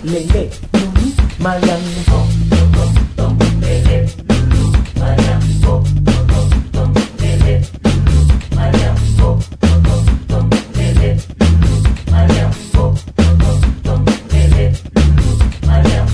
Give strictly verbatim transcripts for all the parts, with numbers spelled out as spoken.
lele, lulu, mayang, tom, tom, tom, lele, lulu, mayang, tom, tom, tom, lele, lulu, mayang, tom, tom, tom, lele, lulu, mayang, tom, tom, tom, lele, lulu, mayang.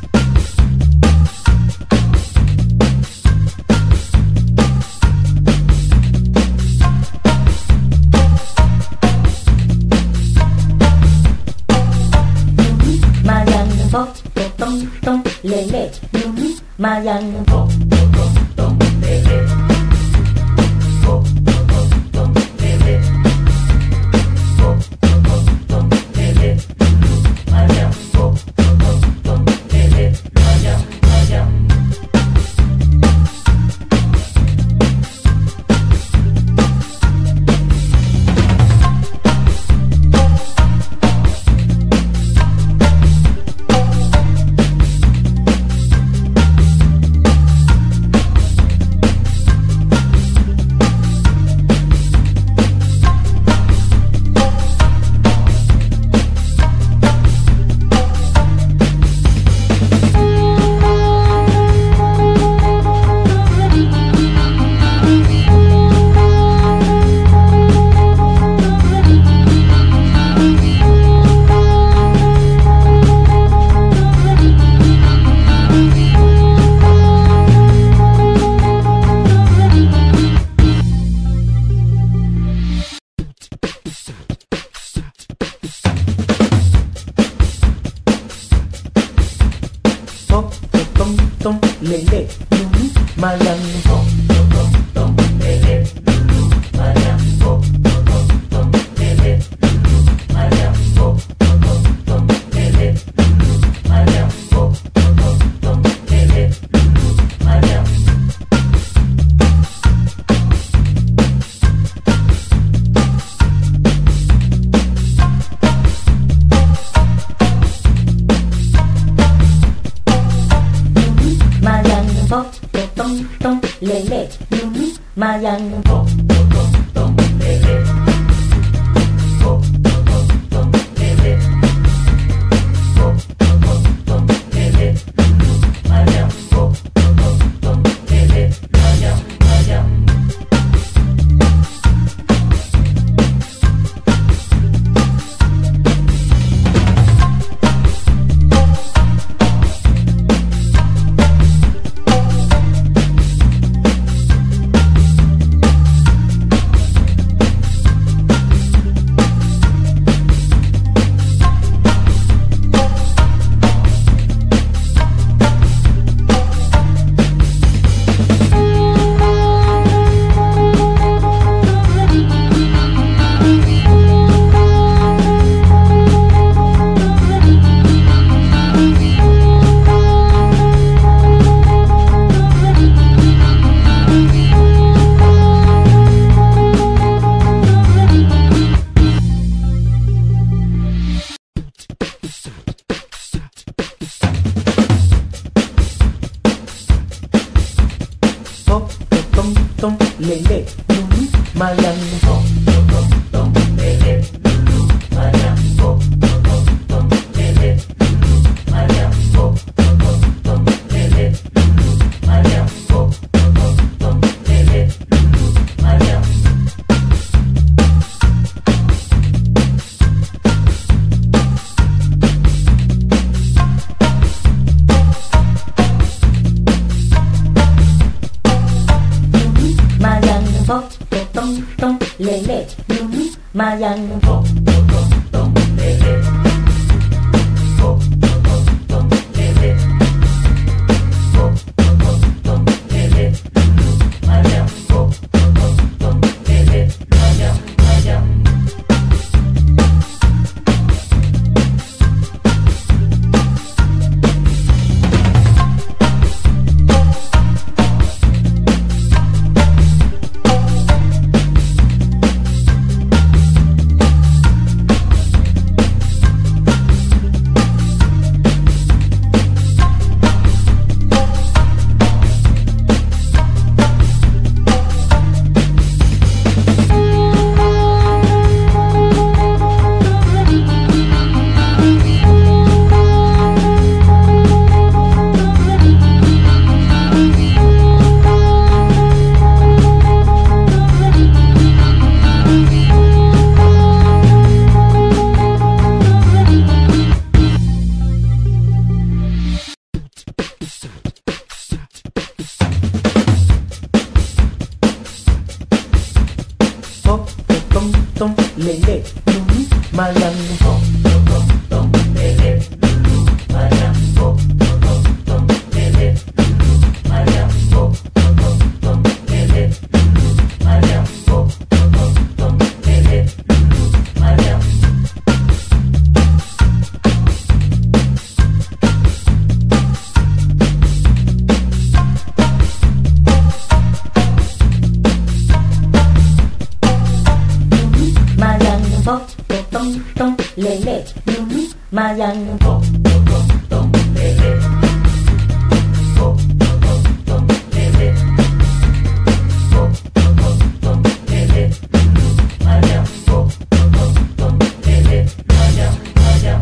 Tom, tom, tom, lele, lulu, mayang, tom, tom, tom, lele, tom, tom, tom, lele, tom, tom, tom, lele, lulu, mayang, tom, tom, tom, lele, mayang, mayang. Tom, tom, tom, lele, lulu, mayang, tom, tom, tom, lele, lulu, mayang, tom, tom, tom, lele, lulu, mayang, tom, tom, tom, lele, lulu, mayang, tom, tom, tom, lele, lulu, mayang. Tom, tom, tom, lele, lulu, mayang, tom, tom, tom, lele, tom, tom, tom, lele, tom, tom, tom, lele, lulu, mayang, tom, tom, tom, lele, mayang, mayang. Tom, tom, tom, lele, lulu, mayang, tom, tom, tom, lele, lulu, mayang, tom, tom, tom, lele, lulu, mayang, tom, tom, tom, lele, lulu, mayang, tom, tom, tom, lele, lulu, mayang. Tom, tom, tom, lele, lulu, mayang, tom, tom, tom, lele, tom, tom, tom, lele, tom, tom, tom, lele, lulu, mayang, tom, tom, tom, lele, mayang, mayang. tom lele lulu mayang tom tom tom lele lulu mayang tom tom tom lele lulu mayang tom tom tom lele lulu mayang tom tom tom lele lulu mayang Bo tông tông lê lê lulu mayang bo tông tông lê lê bo tông tông lê lê bo tông tông lê lê lulu mayang bo tông tông lê lê mayang mayang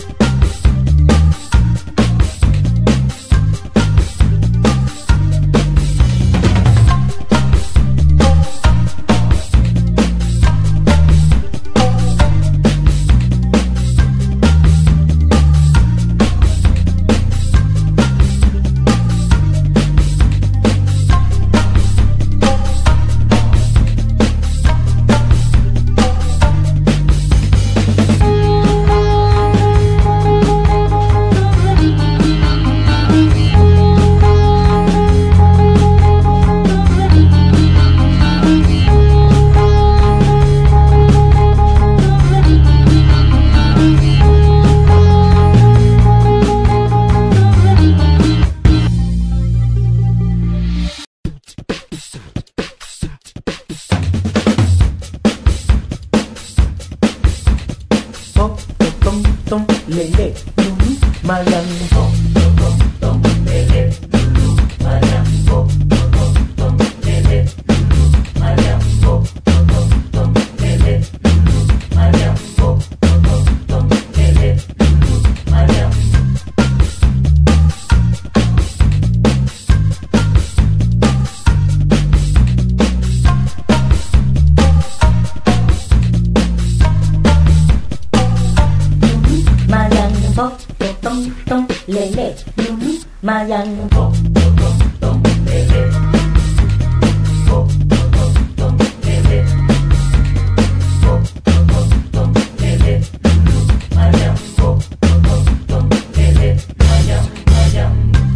Tom lele lulu mayang tom tom tom lele lulu mayang tom tom tom lele lulu mayang tom tom tom lele lulu mayang tom tom tom lele lulu mayang Bo tông tông lê lê lulu mayang bo tông tông lê lê bo tông tông lê lê bo tông tông lê lê lulu mayang bo tông tông lê lê mayang mayang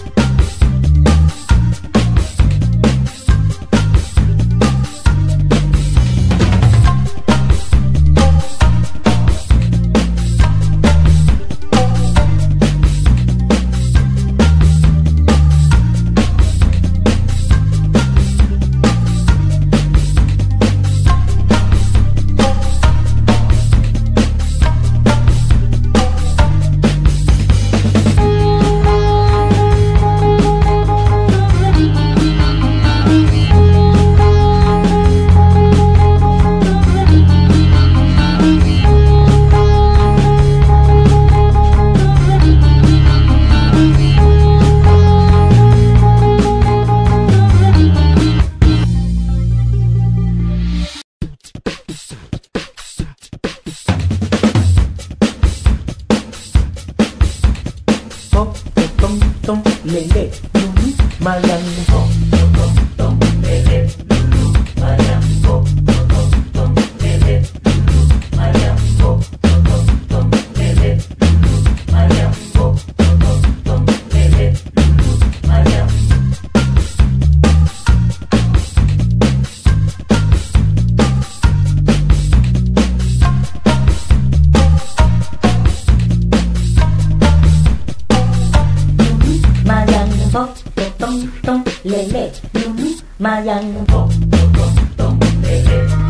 Tom tom lele lulu mayang tom tom tom lele lulu mayang tom tom tom lele lulu mayang tom tom tom lele lulu mayang tom tom tom lele lulu mayang Bo tông tông lele lulu mayang bo tông tông lele